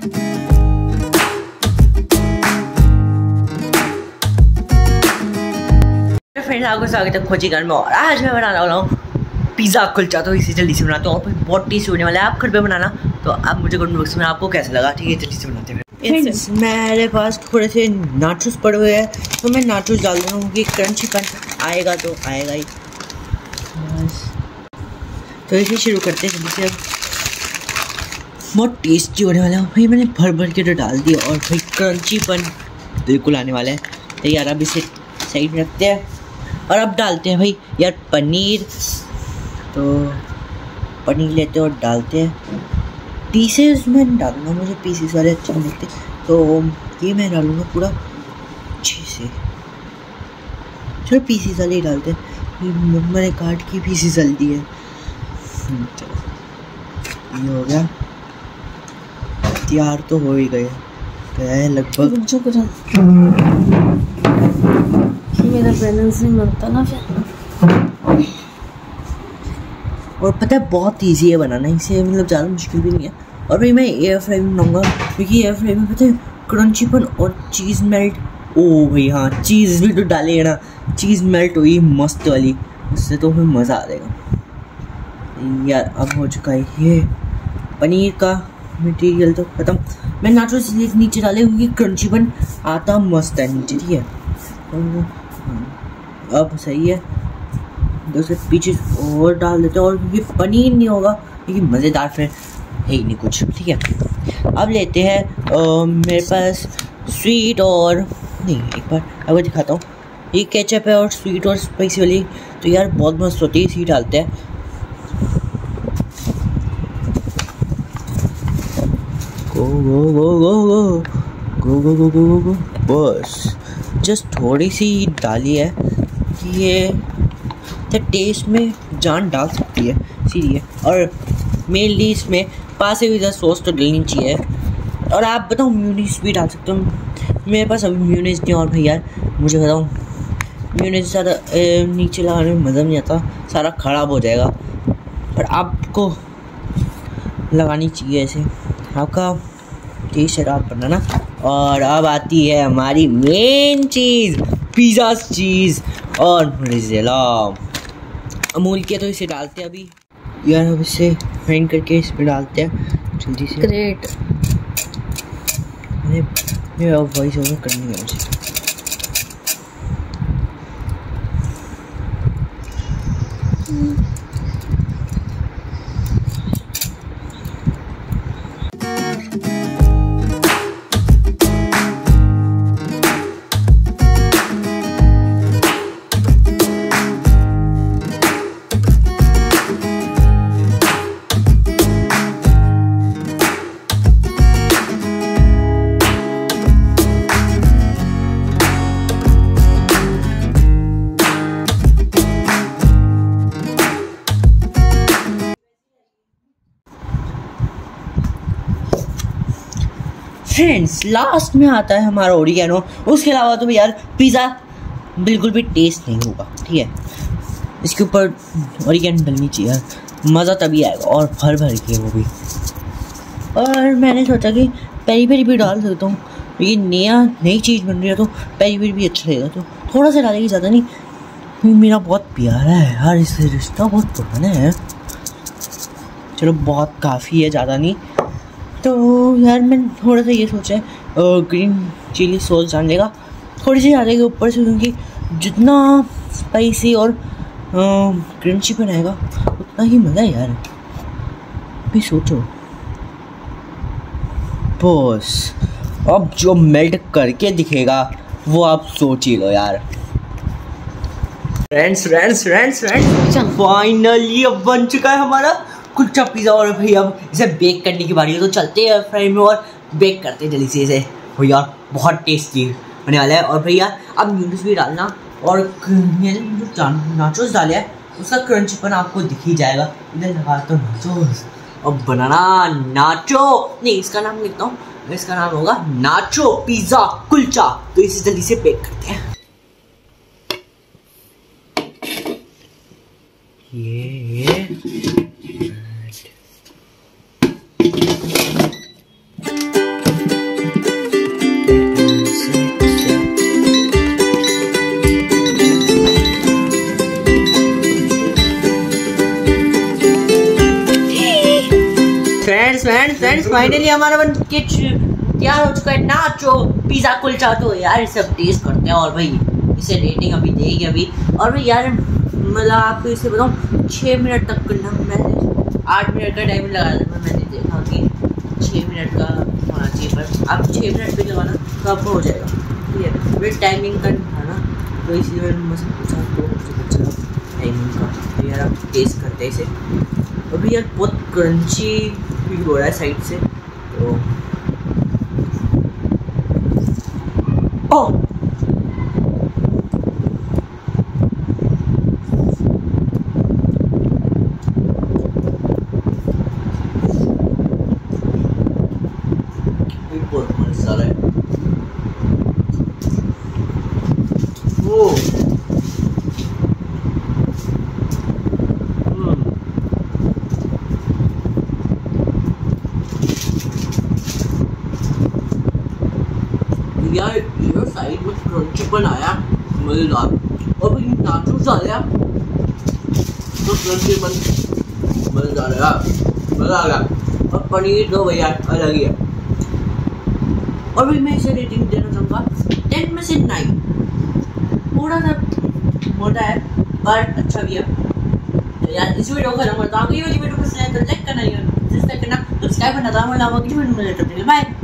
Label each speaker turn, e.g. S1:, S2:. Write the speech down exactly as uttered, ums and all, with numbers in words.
S1: Friends, आपको स्वागत है खोजी घर में। और आज मैं बनाने वाला हूँ पिज़्ज़ा कुलचा। तो इसे जल्दी से बनाते हैं और बहुत टेस्टी होने वाला है। आप घर पे बनाना। तो आप मुझे कमेंट बॉक्स में आपको कैसा लगा, ठीक है, जल्दी से बनाते हैं। फ्रेंड्स, मेरे पास थोड़े से नाचोस पड़े हुए हैं, तो मैं नाचोस डाल रहा हूँ कि क्रंचीपन आएगा तो आएगा ही। बस तो इसे शुरू करते हैं जल्दी से। अब बहुत टेस्टी होने वाला है भाई। मैंने भर भर के तो डाल दिया और भाई क्रंचीपन बिल्कुल आने वाला है। तो यार अब इसे साइड में रखते हैं और अब डालते हैं भाई यार पनीर। तो पनीर लेते हैं और डालते हैं। पीसेस में डालूंगा, मुझे पीसेस वाले अच्छे नहीं लगते, तो ये मैं डालूंगा पूरा अच्छे से। चलो पीसेस वाले ही डालते हैं। मैंने काट के पीसेस डाल दिए। चलो ये हो गया, तैयार तो हो ही गए है लगभग।
S2: मेरा बैलेंस नहीं बनता ना फिर।
S1: और पता है बहुत इजी है बनाना, इसे मतलब ज़्यादा मुश्किल भी नहीं है। और भाई मैं एयर फ्राई में बनाऊंगा, क्योंकि एयर फ्राई में पता है क्रंचीपन और चीज़ मेल्ट। ओ भाई हाँ, चीज़ भी तो डाले ना, चीज़ मेल्ट हुई मस्त वाली, उससे तो फिर मज़ा आ जाएगा यार। अब हो चुका है ये पनीर का मटेरियल तो खत्म। मैं नाचोस नीचे डाले क्योंकि क्रंचीपन आता मस्त है नीचे, ठीक है। अब सही है, दूसरे पीछे और डाल देते हैं। और क्योंकि पनीर नहीं होगा, क्योंकि मज़ेदार फिर है ही नहीं कुछ, ठीक है। अब लेते हैं आ, मेरे पास स्वीट और नहीं, एक बार आपको दिखाता हूँ। ये केचप है और स्वीट और स्पाइसी वाली, तो यार बहुत मस्त होती है। इसी डालते हैं। गो गो गो गो गो गो गो गो गो गो बस जस्ट थोड़ी सी डाली है कि ये तो टेस्ट में जान डाल सकती है, इसीलिए। और मेनली इसमें पास से भी ज़्यादा सॉस तो डलनी चाहिए। और आप बताओ म्यूनीस भी डाल सकते हो। मेरे पास अभी म्यूनीस नहीं। और भाई यार मुझे बताऊँ, म्यूनीस ज़्यादा नीचे लगाने में मज़ा नहीं आता, सारा ख़राब हो जाएगा। पर आपको लगानी चाहिए ऐसे, आपका टेस्ट है आप बनाना। और अब आती है हमारी मेन चीज़, पिज़्ज़ा चीज़ और मोज़रेला अमूल के। तो इसे डालते हैं अभी यार। अब इसे ग्राइंड करके इस पर डालते हैं जल्दी से।
S2: ग्रेट।
S1: मेरा वॉइस ओवर करनी है मुझे। फ्रेंड्स, लास्ट में आता है हमारा ओरिगेनो। उसके अलावा तो यार पिज़्ज़ा बिल्कुल भी टेस्ट नहीं होगा, ठीक है। इसके ऊपर ओरिगेनो डलनी चाहिए, मज़ा तभी आएगा, और भर भर के वो भी। और मैंने सोचा कि पेरी पेरी भी डाल सकता हूँ, ये नया नई चीज़ बन रही है तो पेरी पेरी भी अच्छा लगेगा, तो थोड़ा सा डालेगी, ज़्यादा नहीं। मेरा बहुत प्यारा है यार, इससे रिश्ता बहुत पुराना है। चलो बहुत काफ़ी है, ज़्यादा नहीं। तो यार मैंने थोड़ा सा ये सोचा है ग्रीन चिली सॉस डालने का, थोड़ी सी डालेगा ऊपर से, क्योंकि जितना स्पाइसी और क्रंची बनाएगा उतना ही मज़ा है यार। भी सोचो बस, अब जो मेल्ट करके दिखेगा वो आप सोच ही लो यार। Friends friends friends friends finally अब बन चुका है हमारा कुलचा पिज़्ज़ा। और भाई अब इसे बेक करने की बारी है, तो चलते हैं फ्राई में और बेक करते हैं जल्दी से इसे। भैया बहुत टेस्टी होने वाला है। और भैया अब म्यूनीस भी डालना, और मैंने जो नाचोस डाले है उसका क्रंचीपन आपको दिख ही जाएगा। इधर लगा तो नाचोस और बनाना नाचो, नहीं इसका नाम लिखता हूँ, इसका नाम होगा नाचो पिज़्ज़ा कुलचा। तो इसे जल्दी से बेक करते हैं। ये फ्रेंड्स फाइनली हमारा बन के तैयार हो चुका है नाचो पिज़्ज़ा कुलचा। तो यार इसे अब टेस्ट करते हैं और भाई इसे रेटिंग अभी देगी अभी। और भाई यार मतलब आपको इसे बताऊँ छः मिनट तक करना, मैंने आठ मिनट का टाइम लगा था, मैंने देखा कि छः मिनट का होना चाहिए, पर आप छः मिनट पे लगाना तो आपको हो जाएगा। ठीक है, फिर टाइमिंग का था ना, तो इसलिए मैंने मुझसे पूछा तो मुझे पूछा टाइमिंग का। तो यार आप टेस्ट करते हैं इसे। अभी यार बहुत क्रंची फील हो रहा है साइड से। तो ओ बहुत मजा है। ओ यार ये साइड में क्रंचीपन आया मजेदार, और भी नाचोस आया तो क्रंचीपन मजेदार है यार, मजा आ गया। और पनीर तो भैया अलग ही है। और भी मैं इसे रेटिंग देना चाहूँगा टेन में से नाइन। थोड़ा सा मोटा है पर अच्छा भी है। तो यार इस वीडियो को खत्म करता हूँ। ये वीडियो पसंद है तो लाइक करना, सब्सक्राइब करना, सब्सक्राइब करना था। बाय।